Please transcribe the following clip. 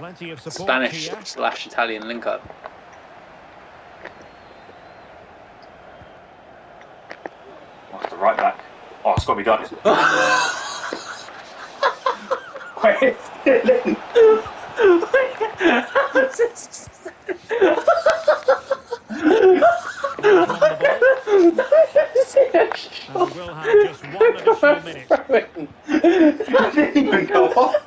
Plenty of support Spanish here. / Italian link up. What's the right back? Oh, it's got to be done. Wait, On the ball. And we will have just one additional minute. it didn't even go off.